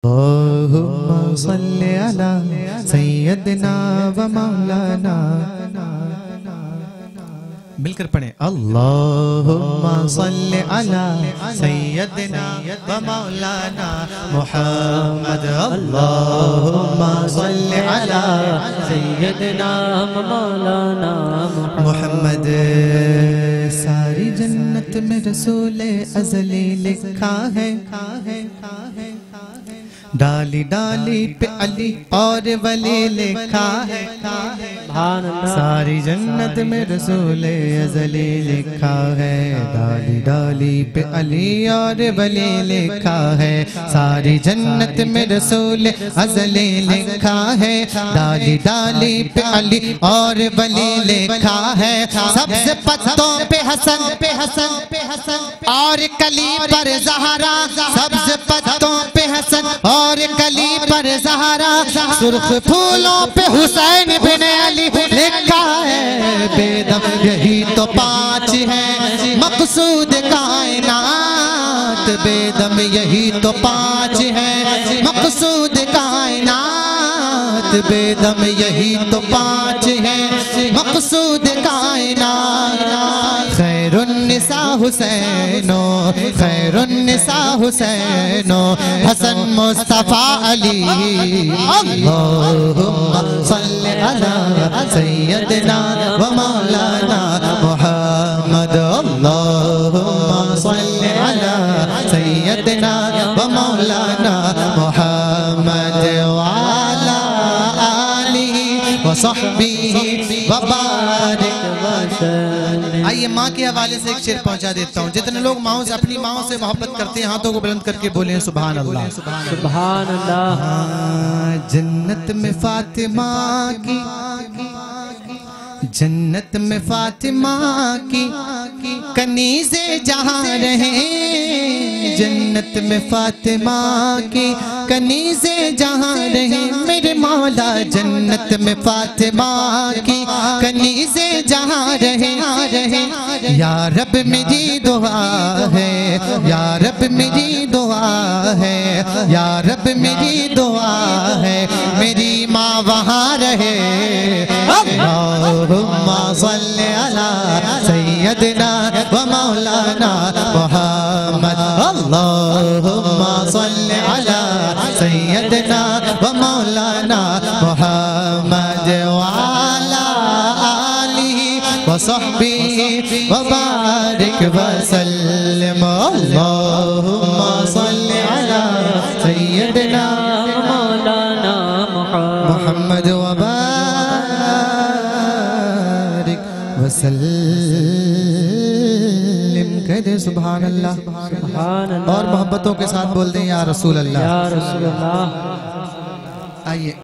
अल्लाहुम्मा सल्ली अला सय्यदना व मौलाना। मिलकर पढ़े अल्लाहुम्मा सल्ली अला सय्यदना व मौलाना मुहम्मद। अल्लाहुम्मा सल्ली अला सय्यदना व मौलाना मुहम्मद। सारी जन्नत में रसूले अज़ली लिखा है, डाली डाली पे अली और वली लिखा है। सारी जन्नत में रसूले अज़ली लिखा है, डाली डाली पे अली और वली लिखा है। सारी जन्नत में रसूले अज़ली लिखा है, डाली डाली पे अली और वली लिखा है। सबसे पत्तों पे हसन और कली पर ज़हरा, सबसे पत्तों पे हसन और कली पर ज़हरा। सुर्ख फूलों पे हुसैन बिन अली लिखा है। बेदम यही तो पाँच है मकसूद कायनात, बेदम यही तो पाँच है मकसूद कायनात, बेदम यही तो पाँच है मकसूद कायनात। खैरुन्निसा हुसैनो, खैरुन्निसा हुसैनो, हसन मुस्तफा अली। अल्लाहुम्मा सल्ली अला सय्यदना व मौलाना मुहम्मद। अल्लाहुम्मा सल्ली अला सय्यदना व मौलाना मुहम्मद व अला आलिहि व सहबिहि व बारिक वसल्लम। आइए माँ के हवाले से एक शेर पहुंचा देता हूँ। जितने लोग माओ से, अपनी माओ से मोहब्बत करते हैं, हाथों को बुलंद करके बोले सुभान अल्लाह। सुभान अल्लाह। जन्नत में फातिमा की, जन्नत में फातिमा की कनीज़े जहाँ रहे, जन्नत में फातिमा की कनीज़े जहाँ रहे। मेरे मौला जन्नत में फातिमा की कनीज़े जहाँ रहे। या रब मेरी दुआ है, या रब मेरी दुआ है, या रब मेरी दुआ है, मेरी माँ वहाँ रहे। अल्लाहुम्मा सल्ली अला सय्यदना व मौलाना मुहम्मद। अल्लाहुम्मा सल्ली अला सय्यदना व मौलाना मुहम्मद व अला आलिहि व सहबिहि व बारिक वसल्लम। अल्लाहुम्मा सल्ली अला सय्यदना मौलाना मुहम्मद व बारिक वसल्लम। कह दे सुभान अल्लाह। सुभान अल्लाह। और मोहब्बतों के साथ बोल दें या रसूल अल्लाह। या रसूल अल्लाह। आइए।